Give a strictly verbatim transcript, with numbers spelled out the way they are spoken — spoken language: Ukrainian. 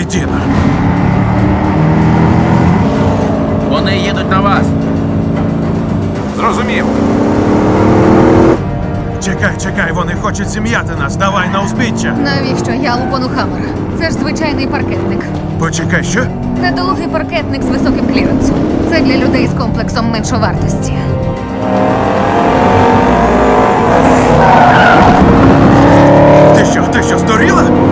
кретіна. Вони їдуть на вас. Зрозумів. Чекай, чекай, вони хочуть зім'яти нас. Давай на узбіччя. Навіщо я лупану Хаммер? Це ж звичайний паркетник. Почекай, що? Недолугий паркетник з високим кліренсом. Це для людей з комплексом меншовартості. Ти що, ти що, здуріла?